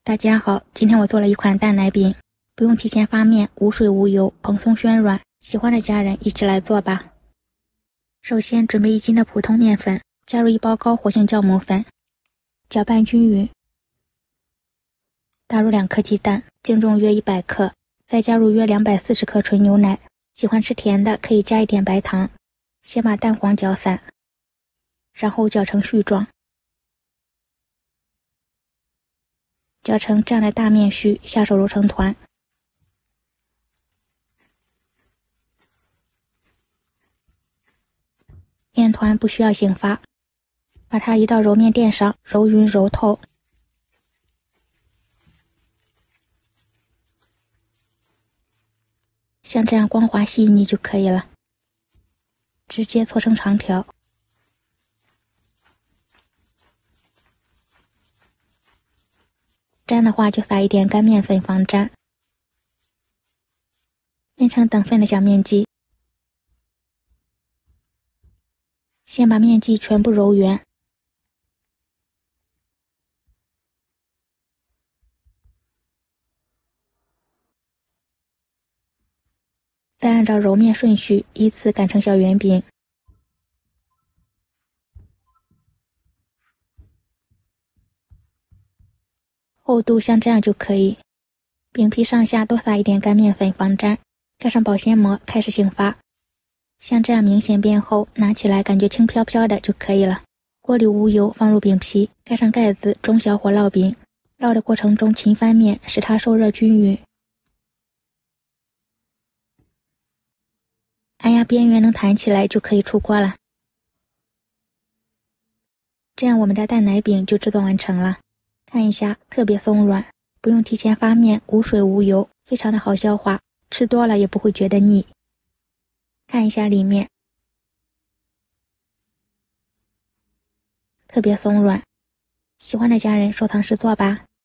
大家好，今天我做了一款蛋奶饼，不用提前发面，无水无油，蓬松暄软。喜欢的家人一起来做吧。首先准备1斤的普通面粉，加入1包高活性酵母粉，搅拌均匀。打入2颗鸡蛋，净重约100克，再加入约240克纯牛奶。喜欢吃甜的可以加一点白糖。先把蛋黄搅散，然后搅成絮状。搅成这样的大面絮，下手揉成团。面团不需要醒发，把它移到揉面垫上，揉匀揉透。像这样光滑细腻就可以了。直接搓成长条。粘的话就撒一点干面粉防粘。分成等份的小面剂。先把面剂全部揉圆。再按照揉面顺序依次擀成小圆饼。厚度像这样就可以。饼皮上下都撒一点干面粉防粘，盖上保鲜膜开始醒发。像这样明显变厚，拿起来感觉轻飘飘的就可以了。锅里无油，放入饼皮，盖上盖子，中小火烙饼。烙的过程中勤翻面，使它受热均匀。按压边缘能弹起来就可以出锅了。这样我们的蛋奶饼就制作完成了。看一下，特别松软，不用提前发面，无水无油，非常的好消化，吃多了也不会觉得腻。看一下里面，特别松软，喜欢的家人收藏试做吧。